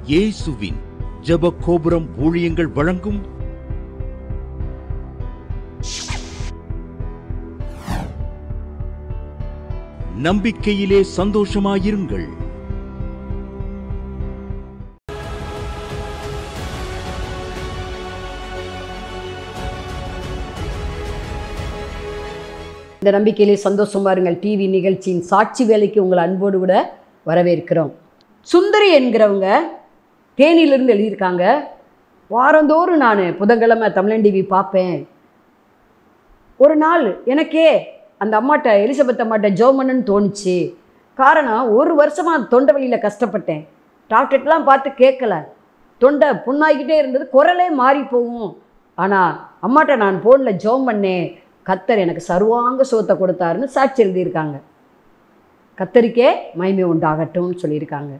இயேசுவின் ஜெப கோபுரம் ஊழியங்கள் வழங்கும் நம்பிக்கையிலே சந்தோஷமாயிருங்கள். இந்த நம்பிக்கையிலே சந்தோஷமா இருங்கள் டிவி நிகழ்ச்சியின் சாட்சி வேலைக்கு உங்களை அன்போடு கூட வரவேற்கிறோம். சுந்தரி என்கிறவங்க தேனியிலிருந்து எழுதியிருக்காங்க. வாரந்தோறும் நான் புதன்கிழமை தமிழன் டிவி பார்ப்பேன். ஒரு நாள் எனக்கே அந்த அம்மாட்ட எலிசபெத் அம்மாட்ட ஜோமன்னு தோணுச்சு. காரணம், ஒரு வருஷமாக தொண்டை வலியில் கஷ்டப்பட்டேன். டாக்டர்லாம் பார்த்து கேட்கல, தொண்டை புண்ணாகிக்கிட்டே இருந்தது, குரலே மாறி போகும். ஆனால் அம்மாட்ட நான் ஃபோனில் ஜோம் பண்ணேன், கத்தர் எனக்கு சர்வாங்க சுகத்தை கொடுத்தாருன்னு சாட்சி எழுதியிருக்காங்க. கத்தருக்கே மகிமை உண்டாகட்டும்னு சொல்லியிருக்காங்க.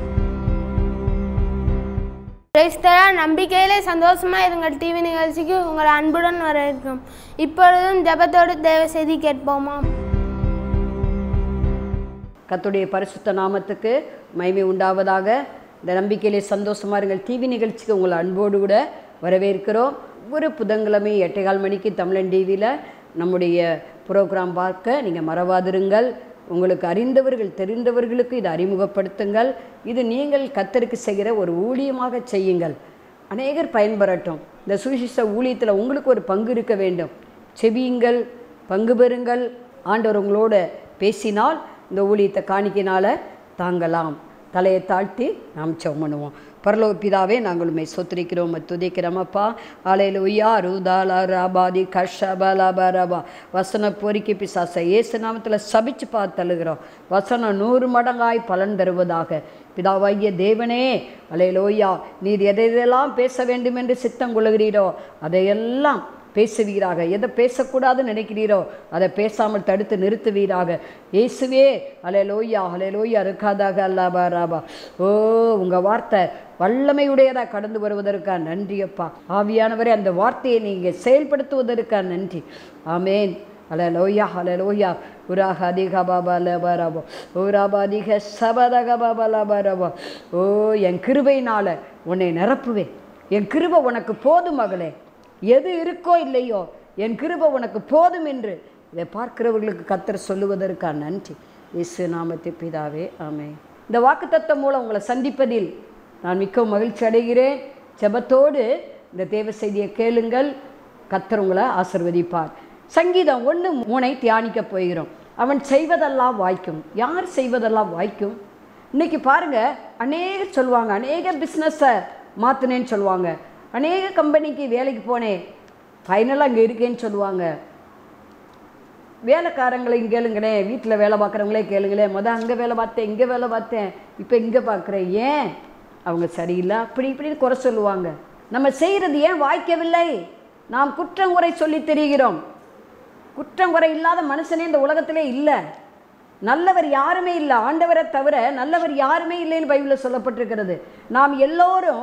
நம்பிக்கையிலே சந்தோஷமா இருங்கள் டிவி நிகழ்ச்சிக்கு உங்கள் அன்புடன் வரவேற்கும். இப்பொழுதும் ஜெபத்தோடு தேவ செய்தி கேட்போமா. கர்த்தருடைய பரிசுத்த நாமத்துக்கு மகிமை உண்டாவதாக. இந்த நம்பிக்கையிலே சந்தோஷமா இருங்கள் டிவி நிகழ்ச்சிக்கு உங்களை அன்போடு கூட வரவேற்கிறோம். ஒரு புதன்கிழமை 8:15 மணிக்கு தமிழன் டிவியில் நம்முடைய ப்ரோக்ராம் பார்க்க நீங்கள் மறவாதிருங்கள். உங்களுக்கு அறிந்தவர்கள் தெரிந்தவர்களுக்கு இதை அறிமுகப்படுத்துங்கள். இது நீங்கள் கர்த்தருக்கு செய்கிற ஒரு ஊழியமாக செய்யுங்கள். அநேகர் பயன்பெறட்டும். இந்த சுவிசேஷ ஊழியத்தில் உங்களுக்கு ஒரு பங்கு இருக்க வேண்டும். செவியுங்கள், பங்கு பெறுங்கள். ஆண்டவர் உங்களோட பேசினால் இந்த ஊழியத்தை காணிக்கினால தாங்கலாம். தலையை தாழ்த்தி நாம் ஜெபம் பண்ணுவோம். பரலோக பிதாவே, நாங்கள் உம்மை ஸ்தோத்திரிக்கிறோம், துதிக்கிறோமப்பா. அல்லேலூயா. ரூதாலா ராபாதி கஷபலபரபா. வசன பொறிக்கை பிசாசை இயேசு நாமத்தில் சபிச்சு தள்ளுகிறோம். வசனம் 100 மடங்காய் பலன் தருவதாக. பிதாவாகிய தேவனே, அல்லேலூயா, நீர் எதையெல்லாம் பேச வேண்டும் என்று சித்தம் கொள்கிறீரோ அதையெல்லாம் பேசுவீராக. எதை பேசக்கூடாதுன்னு நினைக்கிறீரோ அதை பேசாமல் தடுத்து நிறுத்துவீராக. இயேசுவே, அல்லேலூயா அல்லேலூயா. இருக்காதாக அல்லாபா ராபா. ஓ, உங்கள் வார்த்தை வல்லமையுடையதாக கடந்து வருவதற்காக நன்றியப்பா. ஆவியானவரே, அந்த வார்த்தையை நீங்கள் செயல்படுத்துவதற்காக நன்றி. ஆமேன். அல்லேலூயா அல்லேலூயா. உராக அதிக பாபா லபரபோ ஊராபாதிக சபதக பாபா லபரபோ. ஓ, என் கிருபையினால் உன்னை நிரப்புவேன். என் கிருபை உனக்கு போதும் மகளே. எது இருக்கோ இல்லையோ, என் கிருபை உனக்கு போதும் என்று இதை பார்க்கிறவர்களுக்கு கர்த்தர் சொல்லுவதற்காக நன்றி. இயேசு நாமத்தில் பிதாவே, ஆமென். இந்த வாக்குத்தத்தம் மூலம் உங்களை சந்திப்பதில் நான் மிகவும் மகிழ்ச்சி அடைகிறேன். ஜெபத்தோடு இந்த தேவ செய்தியை கேளுங்கள். கர்த்தர் உங்களை ஆசீர்வதிப்பார். சங்கீதம் 1:3 தியானிக்க போகிறோம். அவன் செய்வதெல்லாம் வாய்க்கும். யார் செய்வதெல்லாம் வாய்க்கும்? இன்னைக்கு பாருங்கள், அநேகர் சொல்லுவாங்க, அநேக பிஸ்னஸை மாற்றினேன்னு சொல்லுவாங்க, அநேக கம்பெனிக்கு வேலைக்கு போனேன், ஃபைனலாக அங்கே இருக்கேன்னு சொல்லுவாங்க. வேலைக்காரங்களையும் கேளுங்களேன், வீட்டில் வேலை பார்க்குறவங்களே கேளுங்களேன். அங்கே வேலை பார்த்தேன், இங்கே வேலை பார்த்தேன், இப்போ இங்கே பார்க்குறேன், ஏன் அவங்க சரியில்லை இப்படின்னு குறை சொல்லுவாங்க. நம்ம செய்கிறது ஏன் வாய்க்கவில்லை? நாம் குற்றம் குறை சொல்லி தெரிகிறோம். குற்றம் குறை இல்லாத மனுஷனே இந்த உலகத்திலே இல்லை. நல்லவர் யாருமே இல்லை, ஆண்டவரை தவிர நல்லவர் யாருமே இல்லைன்னு பைபிளில் சொல்லப்பட்டிருக்கிறது. நாம் எல்லோரும்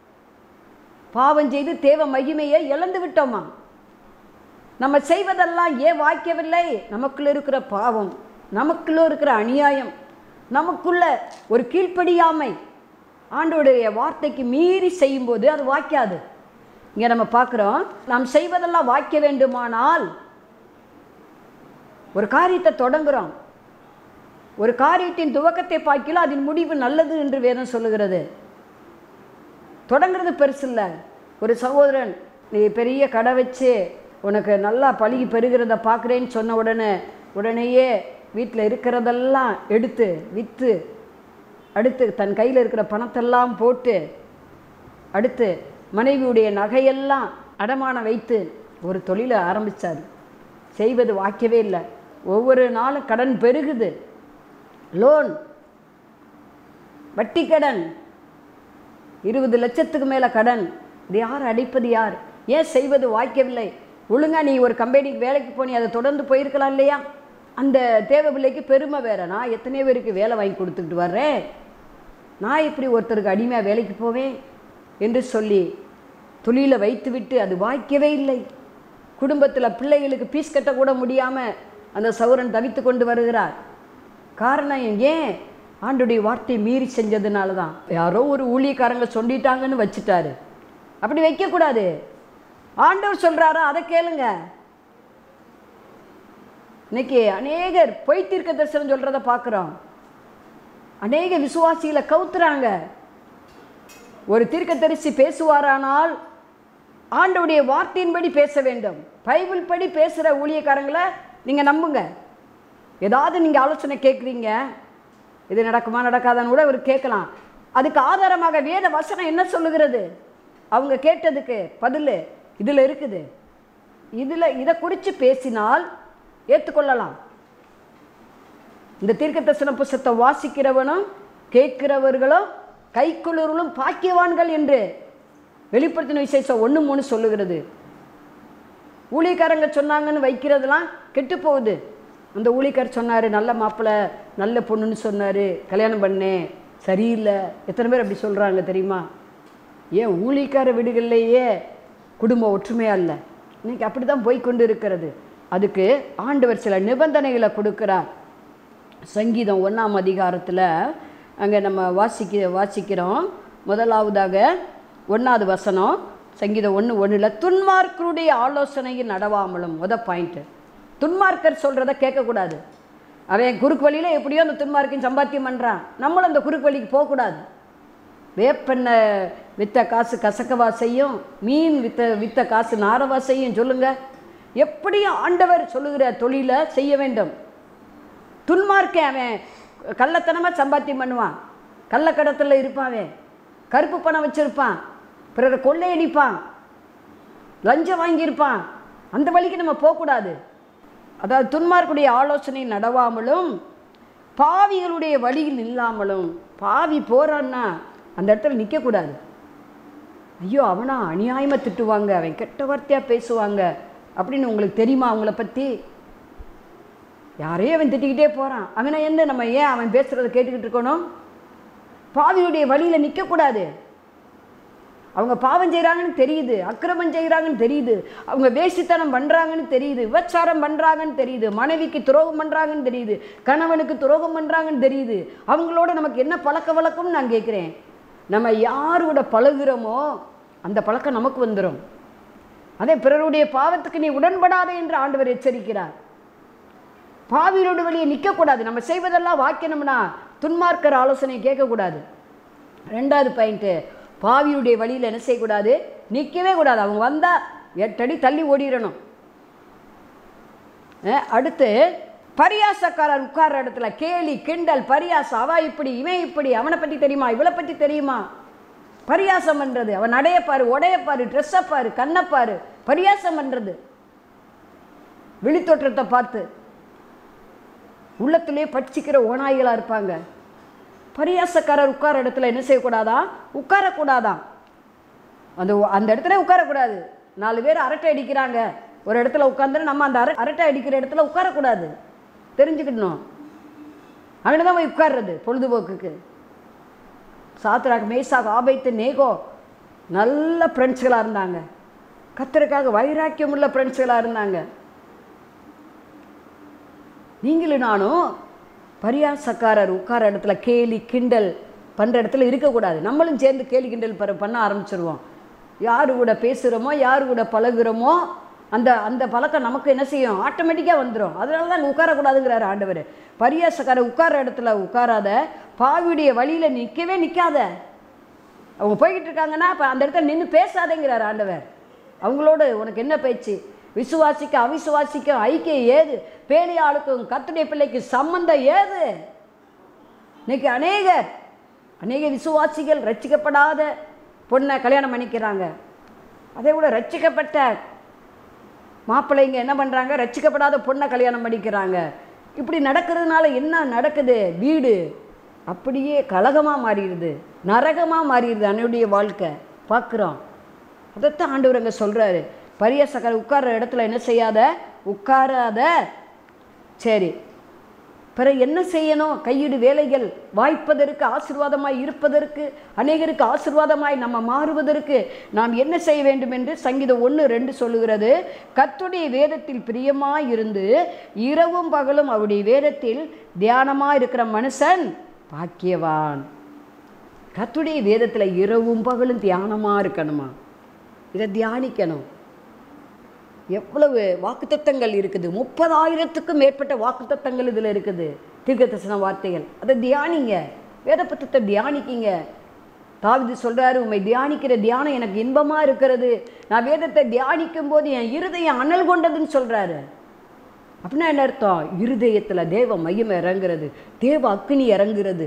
பாவம் செய்து தேவ மகிமையை இழந்து விட்டோமா? நம்ம செய்வதெல்லாம் ஏன் வாய்க்கவில்லை? நமக்குள்ள இருக்கிற பாவம், நமக்குள்ள இருக்கிற அநியாயம், நமக்குள்ள ஒரு கீழ்ப்படியாமை, ஆண்டவருடைய வார்த்தைக்கு மீறி செய்யும்போது அது வாய்க்காது. இங்கே நம்ம பார்க்குறோம், நாம் செய்வதெல்லாம் வாய்க்க வேண்டுமானால் ஒரு காரியத்தை தொடங்குகிறோம். ஒரு காரியத்தின் துவக்கத்தை பார்க்கல அதன் முடிவு நல்லது என்று வேதம் சொல்லுகிறது. தொடங்கிறது பெருசு இல்லை. ஒரு சகோதரன், நீ பெரிய கடை வச்சு உனக்கு நல்லா பழகி பெறுகிறத பார்க்குறேன்னு சொன்ன உடனேயே வீட்டில் இருக்கிறதெல்லாம் எடுத்து விற்று, அடுத்து தன் கையில் இருக்கிற பணத்தெல்லாம் போட்டு, அடுத்து மனைவியுடைய நகையெல்லாம் அடமானம் வைத்து ஒரு தொழிலை ஆரம்பித்தார். செய்வது வாய்க்கவே இல்லை. ஒவ்வொரு நாளும் கடன் பெருகுது. லோன், வட்டி கடன், 20 லட்சத்துக்கு மேலே கடன். இது யார் அடைப்பது? யார்? ஏன் செய்வது வாய்க்கவில்லை? ஒழுங்காக நீ ஒரு கம்பெனிக்கு வேலைக்கு போனி, அதை தொடர்ந்து போயிருக்கலாம் இல்லையா? அந்த தேவ பிள்ளைக்கு பெருமை வேறு. நான் எத்தனை பேருக்கு வேலை வாங்கி கொடுத்துக்கிட்டு வர்றேன், நான் எப்படி ஒருத்தருக்கு அடிமையாக வேலைக்கு போவேன் என்று சொல்லி தொழிலை வைத்துவிட்டு அது வாய்க்கவே இல்லை. குடும்பத்தில் பிள்ளைகளுக்கு பீஸ் கட்டக்கூட முடியாமல் அந்த சௌரன் தவித்து கொண்டு வருகிறார். காரணம் ஏன்? ஆண்டுடைய வார்த்தையை மீறி செஞ்சதுனால தான். யாரோ ஒரு ஊழியக்காரங்க சொல்லிட்டாங்கன்னு வச்சுட்டாரு. அப்படி வைக்கக்கூடாது. ஆண்டவர் சொல்கிறாரா அதை கேளுங்க. இன்னைக்கு அநேகர் பொய் தீர்க்க தரிசனம் சொல்கிறத பார்க்குறோம். அநேக விசுவாசிகளை கவுத்துறாங்க. ஒரு தீர்க்கதரிசி பேசுவாரானால் ஆண்டவருடைய வார்த்தையின்படி பேச வேண்டும். பைபிள் படி பேசுகிற ஊழியக்காரங்களை நீங்கள் நம்புங்க. ஏதாவது நீங்கள் ஆலோசனை கேட்குறீங்க, இது நடக்குமா நடக்காதான்னு கூட அவர் கேட்கலாம். அதுக்கு ஆதாரமாக வேத வசனம் என்ன சொல்லுகிறது? அவங்க கேட்டதுக்கு பதில் இதில் இருக்குது. இதை குறித்து பேசினால் ஏற்றுக்கொள்ளலாம். இந்த தீர்க்கதரிசன புத்தகத்தை வாசிக்கிறவனும் கேட்கிறவர்களும் கைக்குள்ளவர்களும் பாக்கியவான்கள் என்று வெளிப்படுத்தின விசேஷம் 1:3 சொல்லுகிறது. ஊழியக்காரங்க சொன்னாங்கன்னு வைக்கிறதுலாம் கெட்டு போகுது. அந்த ஊழியக்காரர் சொன்னார், நல்ல மாப்பிள்ளை நல்ல பொண்ணுன்னு சொன்னார், கல்யாணம் பண்ணேன், சரியில்லை. எத்தனை பேர் அப்படி சொல்கிறாங்க தெரியுமா? ஏன் ஊழியக்கார வீடுகள்லேயே குடும்ப ஒற்றுமையாக இல்லை. இன்றைக்கி அப்படி தான் போய்கொண்டு இருக்கிறது. அதுக்கு ஆண்டவர் சில நிபந்தனைகளை கொடுக்குறார். சங்கீதம் 1ஆம் அதிகாரத்தில் அங்கே நம்ம வாசிக்கிறோம். முதலாவதாக 1வது வசனம், சங்கீதம் 1:1, துன்மார்க்கருடைய ஆலோசனையில் நடவாமலும். பாயிண்ட்டு, துன்மார்க்கர் சொல்கிறத கேட்கக்கூடாது. அவன் குறுக்கு வழியில் எப்படியோ அந்த துன்மார்க்கன் சம்பாத்தியம் பண்ணுறான், நம்மளும் அந்த குறுக்கு வழிக்கு போகக்கூடாது. வேப்பெண்ணை விற்ற காசு கசக்கவா செய்யும், மீன் விற்ற காசு நாரவா செய்யும்? சொல்லுங்கள். எப்படியும் ஆண்டவர் சொல்லுகிற தொழிலை செய்ய வேண்டும். துன்மார்க்கன் அவன் கள்ளத்தனமாக சம்பாத்தியம் பண்ணுவான், கள்ளக்கடத்தில் இருப்பான், கருப்பு பணம் வச்சுருப்பான், பிறரை கொள்ளையடிப்பான், லஞ்சம் வாங்கியிருப்பான். அந்த வழிக்கு நம்ம போகக்கூடாது. அதாவது துன்மார்க்குடைய ஆலோசனை நடவாமலும் பாவிகளுடைய வழியில் இல்லாமலும். பாவி போகிறான்னா அந்த இடத்துல நிற்கக்கூடாது. ஐயோ அவனா அநியாயமாக திட்டுவாங்க, அவன் கெட்ட வார்த்தையாக பேசுவாங்க அப்படின்னு உங்களுக்கு தெரியுமா? அவங்கள பற்றி யாரையும் அவன் திட்டிக்கிட்டே போகிறான், அவனை நம்ம ஏன் அவன் பேசுகிறத கேட்டுக்கிட்டு இருக்கணும்? பாவியுடைய வழியில் நிற்கக்கூடாது. அவங்க பாவம் செய்கிறாங்கன்னு தெரியுது, அக்கிரமம் செய்கிறாங்கன்னு தெரியுது, அவங்க வேசித்தனம் பண்ணுறாங்கன்னு தெரியுது, விபச்சாரம் பண்ணுறாங்கன்னு தெரியுது, மனைவிக்கு துரோகம் பண்ணுறாங்கன்னு தெரியுது, கணவனுக்கு துரோகம் பண்ணுறாங்கன்னு தெரியுது. அவங்களோட நமக்கு என்ன பழக்க வழக்கம்னு நான் கேட்குறேன். நம்ம யாரோட பழகுறோமோ அந்த பழக்கம் நமக்கு வந்துடும். அதே பிறருடைய பாவத்துக்கு நீ உடன்படாதே என்று ஆண்டவர் எச்சரிக்கிறார். பாவியோட வழியை நிற்கக்கூடாது. நம்ம செய்வதெல்லாம் வாக்கினம்னா துன்மார்க்கர் ஆலோசனை கேட்கக்கூடாது. 2வது பாயிண்ட்டு, பாவியுடைய வழியில் என்ன செய்யக்கூடாது? நிற்கவே கூடாது. அவங்க வந்தால் 8 அடி தள்ளி ஓடிடணும். அடுத்து, பரியாசக்காரர் உட்கார்ற இடத்துல கேலி கிண்டல் பரியாசம், அவ இப்படி இவன் இப்படி, அவனை பற்றி தெரியுமா இவளை பற்றி தெரியுமா, பரியாசம் பண்ணுறது. அவன் நடையப்பாரு, உடையப்பாரு, ட்ரெஸ்ஸப்பாரு, கண்ணப்பாரு, பரியாசம் பண்ணுறது. விழித்தோற்றத்தை பார்த்து உள்ளத்திலே பட்சிக்கிற ஓநாய்களாக இருப்பாங்க. பரியாசக்காரர் உட்கார இடத்துல என்ன செய்யக்கூடாதான்? உட்காரக்கூடாதான். அந்த இடத்துல உட்காரக்கூடாது. 4 பேர் அரட்டை அடிக்கிறாங்க ஒரு இடத்துல உட்காந்து, நம்ம அந்த அரட்டை அடிக்கிற இடத்துல உட்காரக்கூடாது. தெரிஞ்சுக்கணும். அங்கே தான் போய் உட்கார்றது பொழுதுபோக்குக்கு. சாத்ராக் மேசாக் ஆபேத்து நேகோ நல்ல ஃப்ரெண்ட்ஸ்களாக இருந்தாங்க. கர்த்தருக்காக வைராக்கியம் உள்ள ஃப்ரெண்ட்ஸ்களாக இருந்தாங்க. நீங்களும் நானும் பரியாசக்காரர் உட்கார இடத்துல கேலி கிண்டல் பண்ணுற இடத்துல இருக்கக்கூடாது. நம்மளும் சேர்ந்து கேலி கிண்டல் பண்ண ஆரம்பிச்சிருவோம். யார் கூட பேசுகிறோமோ யார் கூட பழகுறோமோ அந்த பழக்கம் நமக்கு என்ன செய்யும்? ஆட்டோமேட்டிக்காக வந்துடும். அதனால தான் உட்காரக்கூடாதுங்கிறார் ஆண்டவர். பரியாசக்காரர் உட்கார இடத்துல உட்காராத, பாவியுடைய வழியில் நிற்கவே நிற்காத. அவங்க போய்கிட்டு இருக்காங்கன்னா இப்போ அந்த இடத்துல நின்று பேசாதேங்கிறார் ஆண்டவர். அவங்களோட உனக்கு என்ன பேச்சு? விசுவாசிக்க அவிசுவாசிக்கும் ஐக்கியம் ஏது? பேலியாளுக்கும் கர்த்தருடைய பிள்ளைக்கு சம்பந்தம் ஏது? இன்னைக்கு அநேக விசுவாசிகள் ரட்சிக்கப்படாத பொண்ணை கல்யாணம் பண்ணிக்கிறாங்க. அதே விட ரட்சிக்கப்பட்ட மாப்பிள்ளைங்க என்ன பண்ணுறாங்க? ரட்சிக்கப்படாத பொண்ணை கல்யாணம் பண்ணிக்கிறாங்க. இப்படி நடக்கிறதுனால என்ன நடக்குது? வீடு அப்படியே கலகமாக மாறிடுது, நரகமாக மாறிடுது. அன்னையுடைய வாழ்க்கை பார்க்குறோம். அதைத்தான் ஆண்டவர் அங்கே சொல்கிறாரு. பரியாசக்காரர் உட்கார்ற இடத்துல என்ன செய்யாத? உட்காராத. சரி, பிறகு என்ன செய்யணும்? கையீடு வேலைகள் வாய்ப்பதற்கு, ஆசீர்வாதமாய் இருப்பதற்கு, அநேகருக்கு ஆசீர்வாதமாய் நம்ம மாறுவதற்கு நாம் என்ன செய்ய வேண்டும் என்று சங்கீதம் 1:2 சொல்லுகிறது. கர்த்தருடைய வேதத்தில் பிரியமாய் இருந்து இரவும் பகலும் அவருடைய வேதத்தில் தியானமாக இருக்கிற மனுஷன் பாக்கியவான். கர்த்தருடைய வேதத்தில் இரவும் பகலும் தியானமாக இருக்கணுமா? இதை தியானிக்கணும். எவ்வளவு வாக்குத்தத்தங்கள் இருக்குது, 30,000க்கும் மேற்பட்ட வாக்குத்தத்தங்கள் இதில் இருக்குது, தீர்க்கதரிசன வார்த்தைகள். அதை தியானிங்க, வேத புத்தகத்தை தியானிக்கிங்க. தாவீது சொல்கிறாரு, உம்மை தியானிக்கிற தியானம் எனக்கு இன்பமாக இருக்கிறது, நான் வேதத்தை தியானிக்கும் போது என் இருதயம் அனல் கொண்டதுன்னு சொல்கிறாரு. அப்படின்னா என்ன அர்த்தம்? இருதயத்தில் தேவ மையம் இறங்குறது, தேவ அக்கினி இறங்குறது.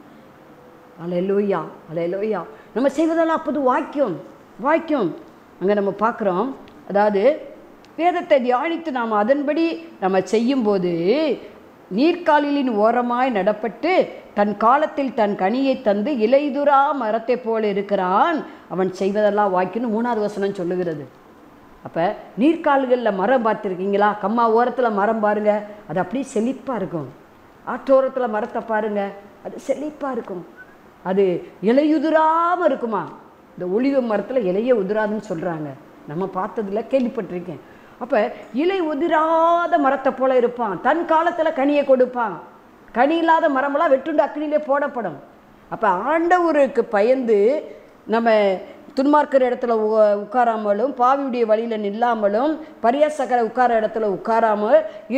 அல்லேலூயா, அல்லேலூயா. நம்ம செய்வதெல்லாம் அப்போது வாக்கியம் வாக்கியம். அங்கே நம்ம பார்க்குறோம், அதாவது வேதத்தை தியானித்து நாம் அதன்படி நம்ம செய்யும்போது நீர்க்காலிலின் ஓரமாய் நடப்பட்டு தன் காலத்தில் தன் கனியை தந்து இலைதுரா மரத்தை போல இருக்கிறான், அவன் செய்வதெல்லாம் வாக்கின்னு 3வது வசனம் சொல்லுகிறது. அப்போ நீர்க்கால்களில் மரம் பார்த்துருக்கீங்களா? கம்மா ஓரத்தில் மரம் பாருங்கள், அது அப்படியே செழிப்பாக இருக்கும். ஆற்றோரத்தில் மரத்தை பாருங்கள், அது செழிப்பாக இருக்கும். அது இலையுதிராமல் இருக்குமா? இந்த ஒலிவ மரத்தில் இலையே உதிராதுன்னு சொல்கிறாங்க, நம்ம பார்த்ததில்ல, கேள்விப்பட்டிருக்கேன். அப்போ இலை உதிராத மரத்தை போல இருப்பான், தன் காலத்தில் கனியை கொடுப்பான். கனி இல்லாத மரமெல்லாம் வெட்டுண்டு அக்னியிலே போடப்படும். அப்போ ஆண்டவருக்கு பயந்து நம்ம துன்மார்க்கிற இடத்துல உட்காராமலும், பாவியுடைய வழியில் நில்லாமலும், பரியாசக்கரை உட்கார இடத்துல உட்காராமல்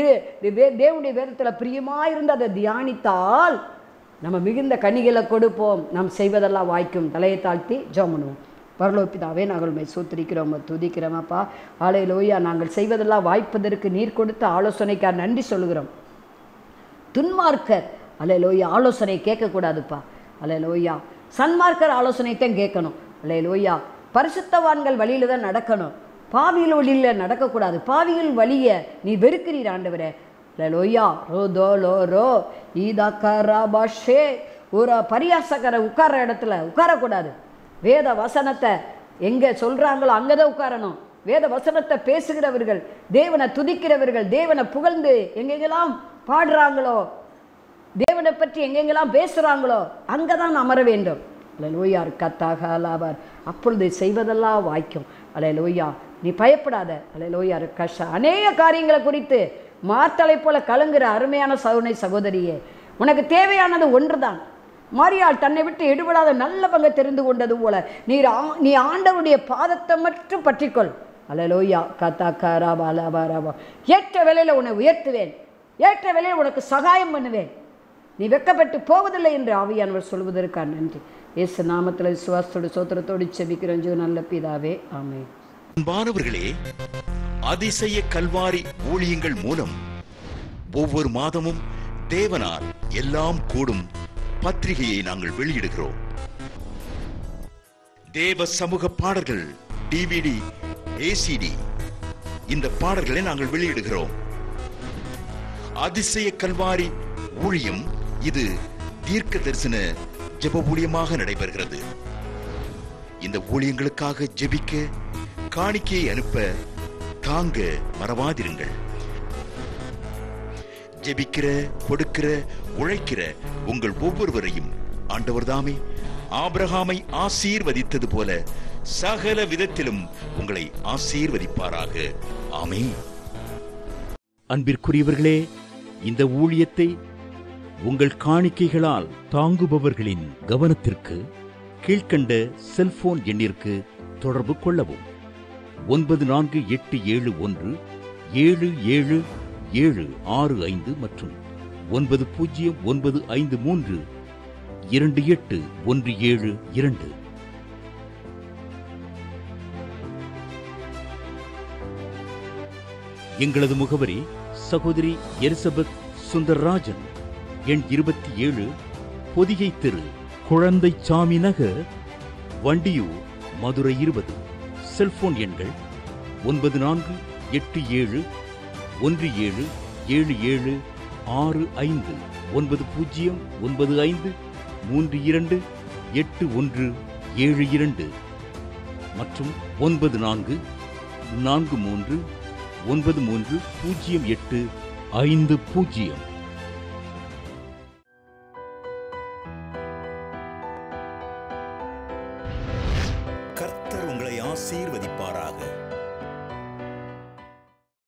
தேவனுடைய வேதத்தில் பிரியமாக இருந்து அதை தியானித்தால் நம்ம மிகுந்த கனிகளை கொடுப்போம். நாம் செய்வதெல்லாம் வாய்க்கும். தலையை தாழ்த்தி ஜெபம் பண்ணுவோம். பரலோகபிதாவே, நாங்கள் உம்மை ஸ்தோத்திரிக்கிறோம், துதிக்கிறோமப்பா. அல்லேலூயா. நாங்கள் செய்வதெல்லாம் வாய்ப்பதற்கு நீர் கொடுத்த ஆலோசனைக்காக நன்றி சொல்லுகிறோம். துன்மார்க்கர் அல்லேலூயா ஆலோசனை கேட்கக்கூடாதுப்பா. அல்லேலூயா. சன்மார்க்கர் ஆலோசனைத்தான் கேட்கணும். அல்லேலூயா. பரிசுத்தவான்கள் வழியில் தான் நடக்கணும், பாவிகள் வழியில் நடக்கக்கூடாது. பாவிகள் வழியை நீ வெறுக்கிறீர் ஆண்டவரே. அல்லேலூயா. ரோ தோ லோ ரோ ஈதா கராபாஷே. ஒரு பரியாசக்கரை உட்கார இடத்துல உட்காரக்கூடாது. வேத வசனத்தை எங்கே சொல்கிறாங்களோ அங்கே தான் உட்காரணும். வேத வசனத்தை பேசுகிறவர்கள், தேவனை துதிக்கிறவர்கள், தேவனை புகழ்ந்து எங்கெங்கெல்லாம் பாடுறாங்களோ, தேவனை பற்றி எங்கெங்கெல்லாம் பேசுகிறாங்களோ அங்கே தான் அமர வேண்டும். அல்லேலூயா. கத்தாக லாபார். அப்பொழுது செய்வதெல்லாம் வாய்க்கும். அல்லேலூயா. நீ பயப்படாத. அல்லேலூயா. கஷா. அநேக காரியங்களை குறித்து மார்த்தலை போல கலங்குற அருமையான சகோதரி சகோதரியே, உனக்கு தேவையானது ஒன்று தான். மாரியாள் தன்னை விட்டு எடுபடாத நல்ல பங்கை தெரிந்து கொண்டது போல நீ ஆண்டவருடைய பாதத்தை மட்டும் பற்றிக்கொள். அல்லேலூயா. கத்தா கராபா லாபா ராபா. ஏற்ற வேளையில் உன்னை உயர்த்துவேன், ஏற்ற வேளையில் உனக்கு சகாயம் பண்ணுவேன், நீ வெட்கப்பட்டு போவதில்லை என்று ஆவியானவர் சொல்வதற்காக நன்றி. இயேசு நாமத்தில் விசுவாசத்தோடு சோத்திரத்தோடு செபிக்கிறோம் நல்ல பிதாவே, ஆமென். அன்பானவர்களே, அதிசய கல்வாரி ஊழியங்கள் மூலம் ஒவ்வொரு மாதமும் தேவனால் எல்லாம் கூடும் பத்திரிகையை நாங்கள் வெளியிடுகிறோம். தேவ சமூக பாடல்கள் DVD, ACD இந்த பாடல்களை நாங்கள் வெளியிடுகிறோம். அதிசய கல்வாரி ஊழியம் இது தீர்க்க தரிசன ஜெப ஊழியமாக நடைபெறுகிறது. இந்த ஊழியங்களுக்காக ஜெபிக்க, காணிக்கையை அனுப்ப தாங்க மறவாதிருங்கள். ஜெபிக்கிற, கொடுக்கிற, உழைக்கிற உங்கள் ஒவ்வொருவரையும் ஆண்டவர் தாமே ஆபிரகாமை ஆசீர்வதித்தது போல சகல விதத்திலும் உங்களை ஆசீர்வதிப்பாராக. ஆமென். அன்பிற்குரியவர்களே, இந்த ஊழியத்தை உங்கள் காணிக்கைகளால் தாங்குபவர்களின் கவனத்திற்கு கீழ்க்கண்ட செல்போன் எண்ணிற்கு தொடர்பு கொள்ளவும். 9481777765 மற்றும் 9095328172. எங்களது முகவரி சகோதரி எலிசபெத் சுந்தரராஜன், எண் 27, பொதிகை தெரு, குழந்தைச்சாமி நகர், வண்டியூர், மதுரை 20. செல்போன் எண்கள் 9487177765, 9095328172 மற்றும் 9443930850.